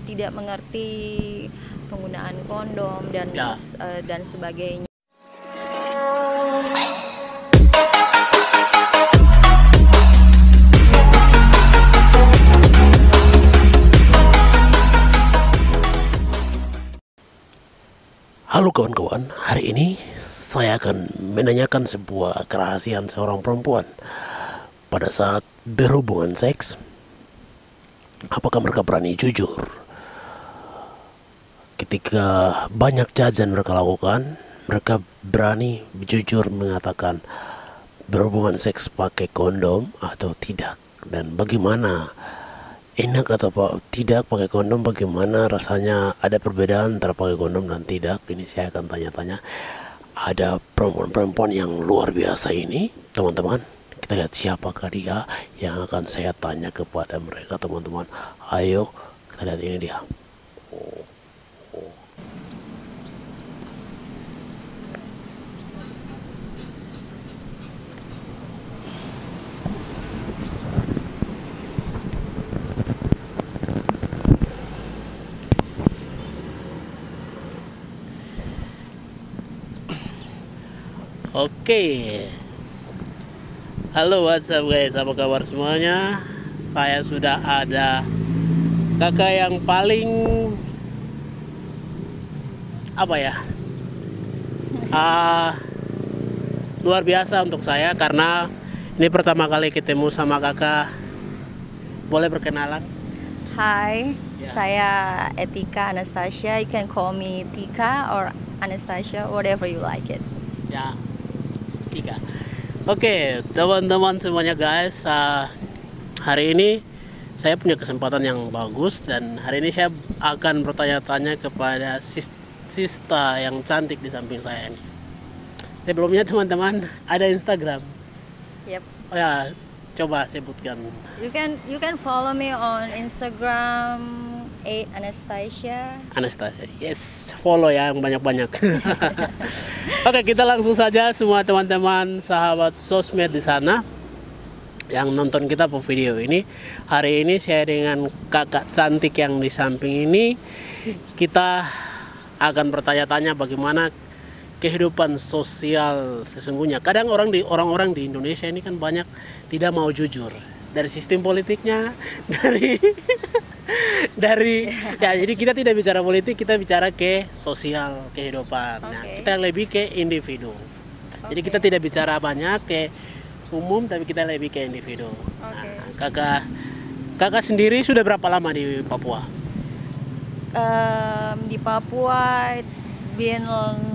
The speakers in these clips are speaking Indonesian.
tidak mengerti penggunaan kondom dan sebagainya. Halo kawan-kawan, hari ini saya akan menanyakan sebuah kerahasiaan seorang perempuan pada saat berhubungan seks. Apakah mereka berani jujur ketika banyak jajan mereka lakukan? Mereka berani jujur mengatakan berhubungan seks pakai kondom atau tidak, dan bagaimana enak atau tidak pakai kondom, bagaimana rasanya, ada perbedaan antara pakai kondom dan tidak. Ini saya akan tanya-tanya. Ada perempuan-perempuan yang luar biasa ini, teman-teman. Kita lihat siapakah dia yang akan saya tanya kepada mereka, teman-teman. Ayo kita lihat, ini dia. Oke. Halo, what's up guys, apa kabar semuanya? Saya sudah ada kakak yang paling luar biasa untuk saya, karena ini pertama kali ketemu sama kakak. Boleh perkenalan? Hai, saya Etika Anastasia. You can call me Tika or Anastasia, whatever you like it. Ya, Tika. Oke, teman-teman semuanya guys, hari ini saya punya kesempatan yang bagus, dan hari ini saya akan bertanya-tanya kepada Sista yang cantik di samping saya ini. Sebelumnya teman-teman, ada Instagram. Yep. Oh ya, coba sebutkan. You can follow me on Instagram @Anastasia. Anastasia, yes, follow ya yang banyak-banyak. Oke, kita langsung saja semua teman-teman sahabat sosmed di sana yang nonton kita po video ini. Hari ini saya dengan kakak cantik yang di samping ini, kita akan bertanya-tanya bagaimana kehidupan sosial sesungguhnya. Kadang orang-orang di Indonesia ini kan banyak tidak mau jujur, dari sistem politiknya, dari ya, jadi kita tidak bicara politik, kita bicara ke sosial kehidupan. Nah, kita lebih ke individu. Jadi kita tidak bicara banyak ke umum, tapi kita lebih ke individu. Nah, kakak sendiri sudah berapa lama di Papua? Di Papua it's been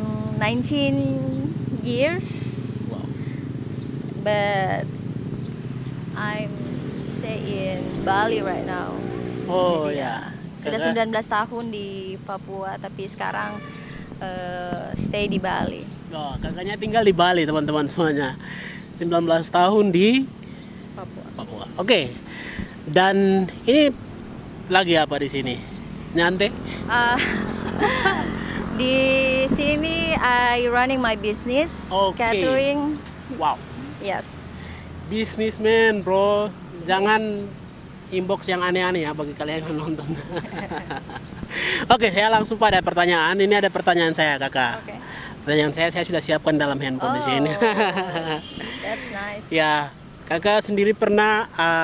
19 years. Wow. But I'm stay in Bali right now. Oh jadi, ya. Sudah 19 tahun di Papua, tapi sekarang stay di Bali. Oh, kakaknya tinggal di Bali, teman-teman semuanya. 19 tahun di Papua. Oke. Dan ini lagi apa di sini? Nyantai? Di sini I running my business, catering. Wow. Yes. Businessman, bro. Jangan inbox yang aneh-aneh ya bagi kalian yang nonton. Oke, saya langsung pada pertanyaan. Ini ada pertanyaan saya, kakak. Pertanyaan saya sudah siapkan dalam handphone di sini. That's nice. Ya, kakak sendiri pernah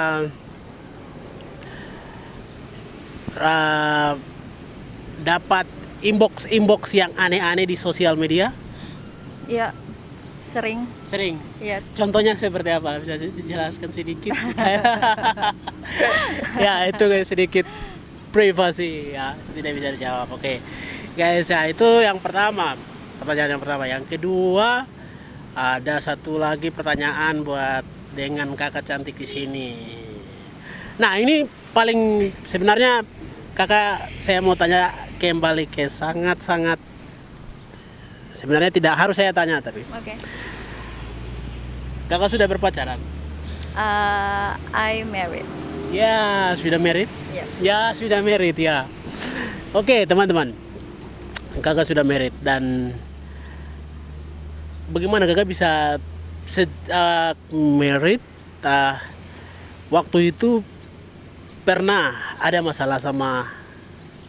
dapat inbox yang aneh-aneh di sosial media? Ya, sering. Yes. Contohnya seperti apa? Bisa dijelaskan sedikit? Ya, itu sedikit privasi ya, tidak bisa dijawab. Oke. Guys, ya itu yang pertama. Pertanyaan yang pertama. Yang kedua, ada satu lagi pertanyaan buat dengan kakak cantik di sini. Nah, ini paling sebenarnya kakak saya mau tanya kembali ke sangat-sangat, sebenarnya tidak harus saya tanya tapi. Kakak sudah berpacaran? I married. Ya, sudah married? Yes. Ya, sudah married ya. Oke, teman-teman. Kakak sudah married, dan bagaimana kakak bisa married? Waktu itu pernah ada masalah sama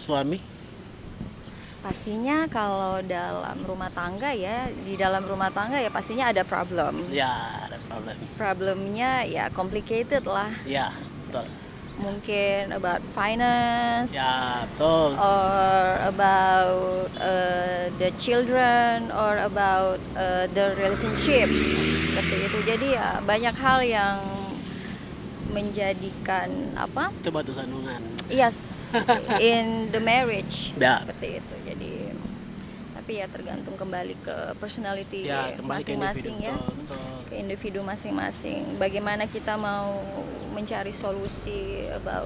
suami? Pastinya kalau dalam rumah tangga ya, di dalam rumah tangga ya pastinya ada problem. Ya, ada problem. Problemnya ya complicated lah. Ya, betul. Mungkin about finance, Ya, betul. or about the children, or about the relationship, seperti itu. Jadi ya banyak hal yang menjadikan apa? Itu batu sandungan. Yes, in the marriage, Ya. seperti itu. Jadi tapi ya tergantung kembali ke personality Ya, kembali ke masing-masing individu, ya, betul. ke individu masing-masing. Bagaimana kita mau mencari solusi about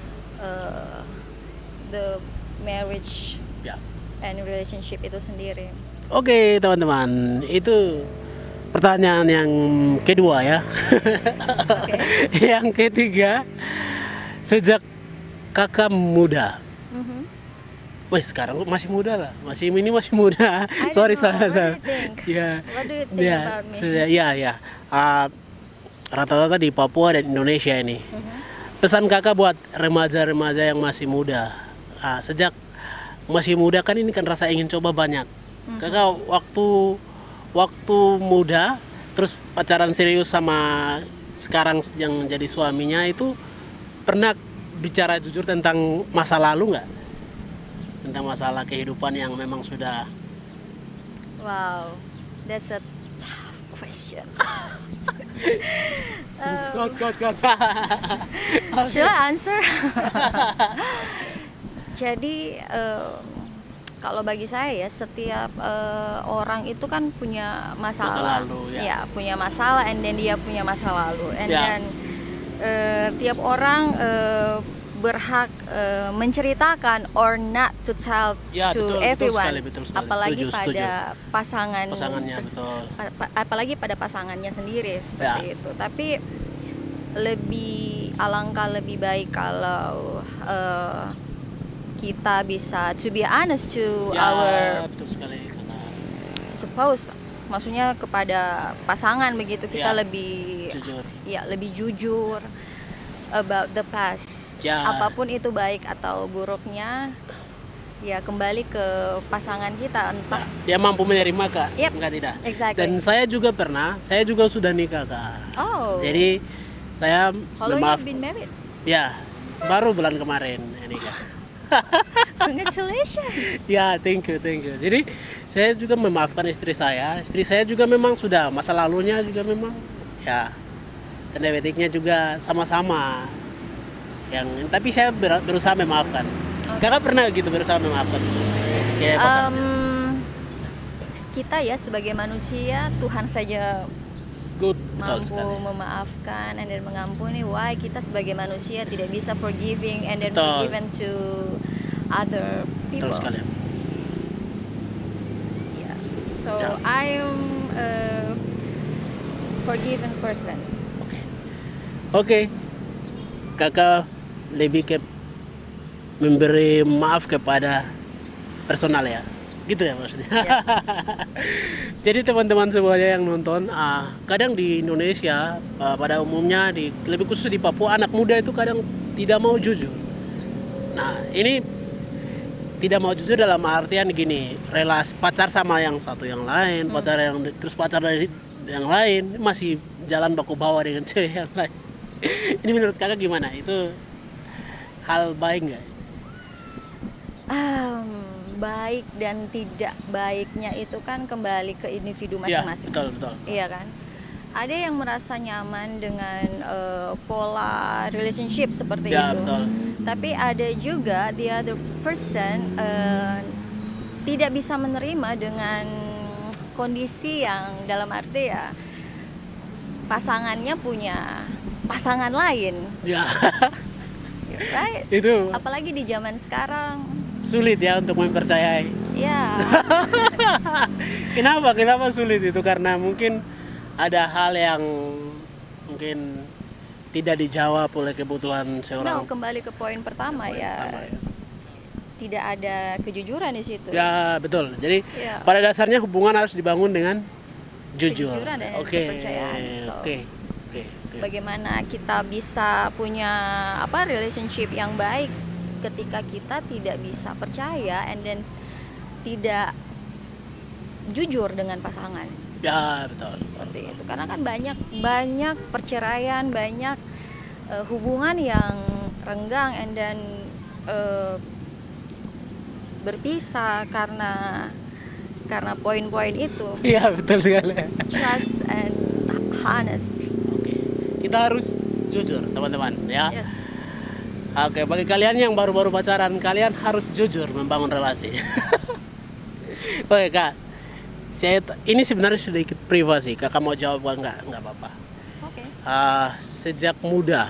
the marriage Ya. and relationship itu sendiri. Oke, teman-teman, itu pertanyaan yang kedua ya. Oke. Yang ketiga, sejak kakak muda, Mhm. weh sekarang masih muda lah, masih muda. I don't Sorry, know. salah. What do you think? Ya, What do you think ya, about me? ya. Rata-rata di Papua dan Indonesia ini. Mhm. Pesan kakak buat remaja-remaja yang masih muda. Sejak masih muda kan ini kan rasa ingin coba banyak. Kakak waktu muda terus pacaran serius sama sekarang yang jadi suaminya itu pernah bicara jujur tentang masa lalu nggak? Tentang masalah kehidupan yang memang sudah Wow, that's a tough question. God. Should I answer? Jadi kalau bagi saya ya setiap orang itu kan punya masalah. Masa lalu, ya. Ya, punya masalah, and then dia punya masa lalu, and Ya. then tiap orang berhak menceritakan or not to tell Ya, to betul everyone, sekali. apalagi Setuju. pada Pasangannya, betul. apalagi pada pasangannya sendiri seperti itu. Tapi alangkah lebih baik kalau kita bisa to be honest to our betul sekali, kakak. suppose, maksudnya kepada pasangan begitu, kita Ya, lebih jujur. lebih jujur about the past. Ya. Apapun itu baik atau buruknya ya kembali ke pasangan kita, entah Dia mampu menerima, kak. Yep. Enggak tidak. Exactly. Dan saya juga sudah nikah, kak. Oh. Jadi saya How long maaf you been married? ya baru bulan kemarin nikah. Congratulations. Ya, thank you. Jadi saya juga memaafkan istri saya. Istri saya juga memang sudah masa lalunya juga memang ya, dan diabetiknya juga sama-sama. Tapi saya berusaha memaafkan. Kakak pernah gitu berusaha memaafkan? Kayak pasangan. Kita ya sebagai manusia, Tuhan saja Good, betul mampu sekali. memaafkan and then mengampuni. Why kita sebagai manusia tidak bisa forgiving and then Betul. forgiven to other people? Betul sekali. Yeah. So Ya. I'm a forgiven person. Oke. Kakak lebih ke memberi maaf kepada personal ya, gitu ya maksudnya. Yes. Jadi teman-teman semuanya yang nonton, kadang di Indonesia pada umumnya, lebih khusus di Papua, anak muda itu kadang tidak mau jujur. Nah, ini tidak mau jujur dalam artian gini, relasi pacar sama yang satu yang lain, pacar dari yang lain, masih jalan baku bawah dengan cewek yang lain. Ini menurut kakak gimana? Itu hal baik nggak? Baik dan tidak baiknya itu kan kembali ke individu Ya, masing-masing. betul. Iya kan? Ada yang merasa nyaman dengan pola relationship seperti Ya, itu. betul. Tapi ada juga the other person tidak bisa menerima dengan kondisi yang dalam arti ya pasangannya punya pasangan lain. Ya, Right? itu Apalagi di zaman sekarang. sulit ya untuk mempercayai. Ya. Kenapa sulit itu? Karena mungkin ada hal yang mungkin tidak dijawab oleh kebutuhan seorang. Kembali ke poin pertama ya. Tidak ada kejujuran di situ. Ya, betul. Jadi Ya. pada dasarnya hubungan harus dibangun dengan jujur. Kejujuran dan Oke. kepercayaan. So, Oke. Bagaimana kita bisa punya relationship yang baik ketika kita tidak bisa percaya and then tidak jujur dengan pasangan. Ya, betul. Seperti itu. Karena kan banyak perceraian, banyak hubungan yang renggang and then berpisah karena poin-poin itu. Iya, betul sekali. Trust and honest. Oke. Kita harus jujur, teman-teman, ya. Yes. Oke, bagi kalian yang baru-baru pacaran, kalian harus jujur membangun relasi. Oke, Kak. Ini sebenarnya sedikit privasi. Kakak mau jawab enggak? Enggak apa-apa. Oke. Sejak muda.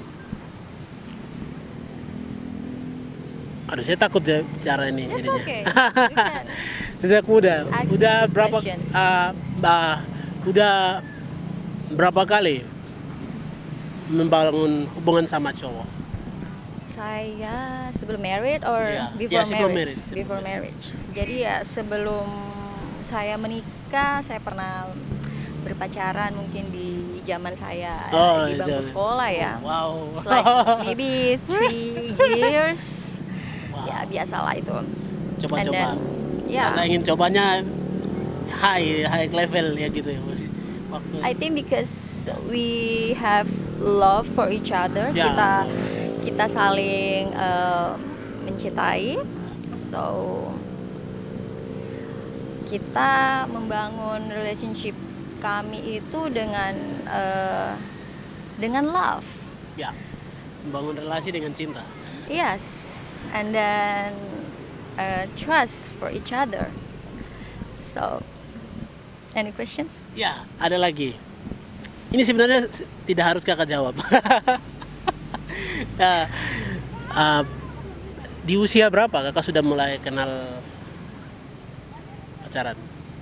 Aduh, saya takut bicara ini That's jadinya. okay. You can Sejak muda, ask udah berapa questions. udah berapa kali membangun hubungan sama cowok? Saya sebelum married or Iya. before Ya, sebelum marriage? married, sebelum Before marriage. Jadi ya sebelum saya menikah, saya pernah berpacaran mungkin di zaman saya di bangku zaman. sekolah ya. Wow. It's like maybe 3 years. Wow. Ya biasalah itu. Coba-coba. And then, ya. Saya ingin cobanya high level ya gitu ya. Waktu. I think because we have love for each other, Ya. kita saling mencintai, so kita membangun relationship kami itu dengan love, Ya. Membangun relasi dengan cinta. yes, and then trust for each other. So, any questions? Ya, ada lagi. Ini sebenarnya tidak harus kakak jawab. Nah, di usia berapa kakak sudah mulai kenal pacaran?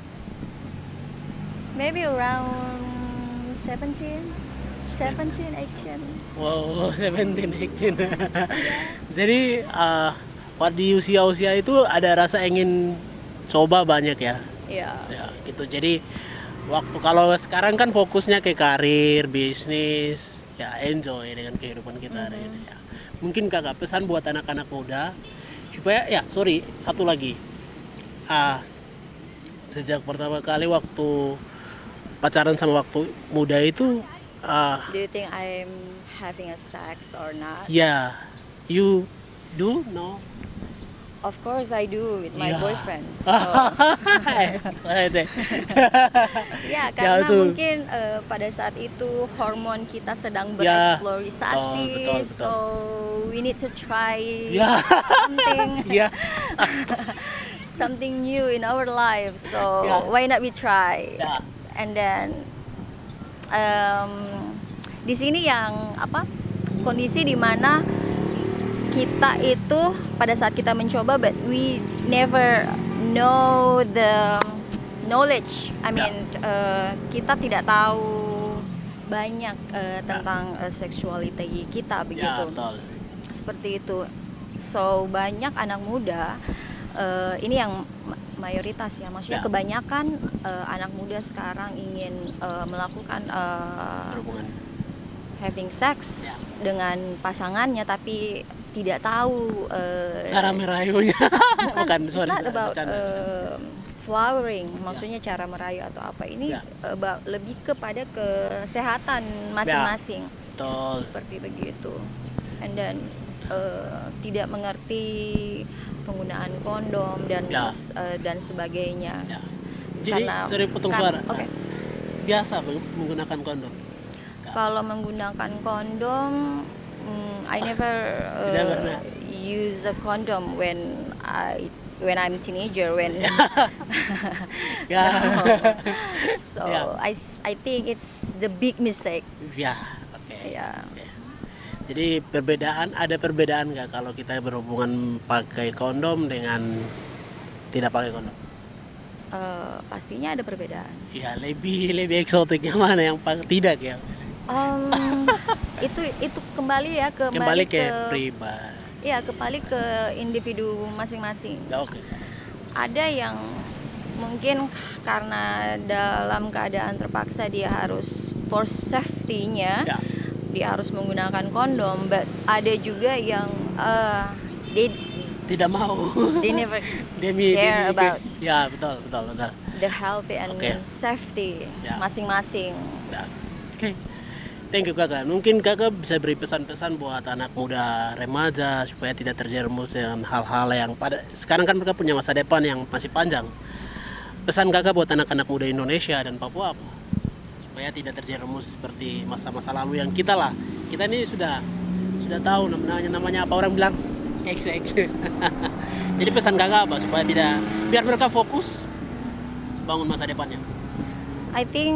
Maybe around 17, 18. Wow, 17, 18. Jadi waktu di usia-usia itu ada rasa ingin coba banyak ya. Iya. Ya, gitu. Jadi kalau sekarang kan fokusnya ke karir, bisnis, ya enjoy dengan kehidupan kita hari ini ya. Mungkin kakak pesan buat anak-anak muda supaya satu lagi. Sejak pertama kali waktu pacaran sama waktu muda itu Do you think I'm having a sex or not? ya, you do no. Of course I do with my Ya. boyfriend. So, Saya deh. ya karena itu. mungkin pada saat itu hormon kita sedang Ya. bereksplorasi, Betul. so we need to try Ya. something Ya. something new in our lives. So Ya. why not we try? Ya. And then di sini yang kondisi di mana kita itu pada saat kita mencoba, but we never know the knowledge. I mean, kita tidak tahu banyak tentang seksualiti kita Ya, begitu. betul. Seperti itu. So banyak anak muda ini yang mayoritas ya, maksudnya Ya. kebanyakan anak muda sekarang ingin melakukan Berhubungan. having sex Ya. dengan pasangannya tapi tidak tahu Cara merayunya. Bukan, it's sorry. not about bercanda. flowering, maksudnya cara merayu atau apa ini Ya. lebih kepada kesehatan masing-masing. Betul. Seperti begitu. And then tidak mengerti penggunaan kondom dan Ya. dan sebagainya. Ya. Jadi, sorry potong suara. Oke. Biasa menggunakan kondom. Kalau menggunakan kondom, I never Tidak pernah. use a condom when I'm teenager Ya. No. So Ya. I think it's the big mistake. Ya, oke. Ya. Oke. Jadi ada perbedaan nggak kalau kita berhubungan pakai kondom dengan tidak pakai kondom? Pastinya ada perbedaan. Ya, lebih eksotiknya mana yang tidak ya? Itu kembali Kembali ke pribadi. ya kembali ke individu masing-masing. Ya, oke. Ada yang mungkin karena dalam keadaan terpaksa dia harus for safety-nya Ya. dia harus menggunakan kondom, but ada juga yang they tidak mau. they never Demi care about ya betul. the healthy and Oke. safety Ya. masing-masing. Ya. Oke. Thank you kakak. Mungkin kakak bisa beri pesan-pesan buat anak muda remaja supaya tidak terjerumus dengan hal-hal yang pada sekarang kan mereka punya masa depan yang masih panjang. Pesan kakak buat anak-anak muda Indonesia dan Papua apa? Supaya tidak terjerumus seperti masa-masa lalu yang kita lah. Kita ini sudah tahu namanya apa orang bilang XX. Jadi pesan kakak apa supaya tidak biar mereka fokus bangun masa depannya. I think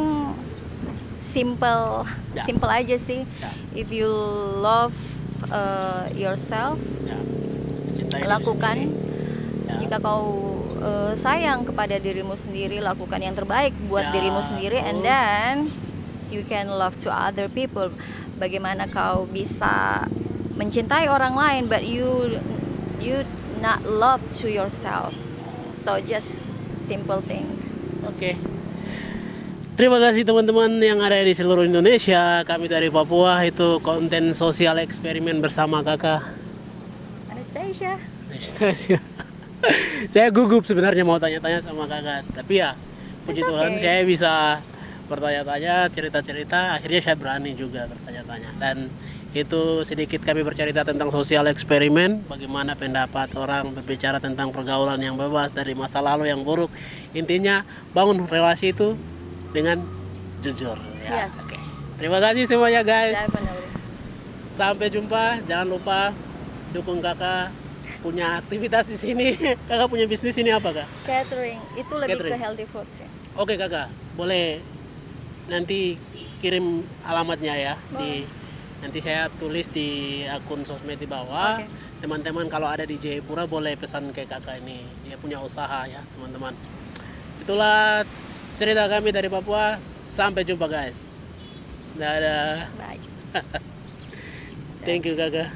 simple Ya. simple aja sih. Ya. If you love yourself, Ya. Mencintai diri lakukan. sendiri. Ya. Jika kau sayang kepada dirimu sendiri, lakukan yang terbaik buat Ya, dirimu sendiri, and betul. then you can love to other people. Bagaimana kau bisa mencintai orang lain, but you not love to yourself. So just simple thing. Oke. Terima kasih teman-teman yang ada di seluruh Indonesia. Kami dari Papua, itu konten sosial eksperimen bersama kakak Anastasia. Anastasia. Saya gugup sebenarnya mau tanya-tanya sama kakak, tapi ya puji It's Tuhan okay. saya bisa bertanya-tanya, cerita-cerita, akhirnya saya berani juga bertanya-tanya. Dan itu sedikit kami bercerita tentang sosial eksperimen, bagaimana pendapat orang berbicara tentang pergaulan yang bebas dari masa lalu yang buruk. Intinya bangun relasi itu dengan jujur ya. Yes. Oke. Terima kasih semuanya guys. Definitely. Sampai jumpa. Jangan lupa dukung kakak punya aktivitas di sini. Kakak punya bisnis ini apa kak? Catering itu lebih Catering. ke healthy food sih. Oke kakak, boleh nanti kirim alamatnya ya. Nanti saya tulis di akun sosmed di bawah. Oke. Teman-teman kalau ada di Jayapura boleh pesan ke kakak ini. Dia punya usaha ya teman-teman. Itulah cerita kami dari Papua. Sampai jumpa guys. Dadah. Bye. Thank you kakak.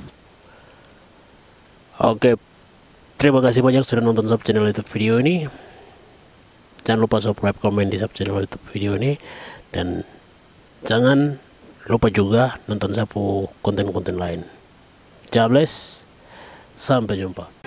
Oke, terima kasih banyak sudah nonton sub channel YouTube video ini. Jangan lupa subscribe, komen di sub channel YouTube video ini, dan jangan lupa juga nonton sapu konten-konten lain. God bless. Sampai jumpa.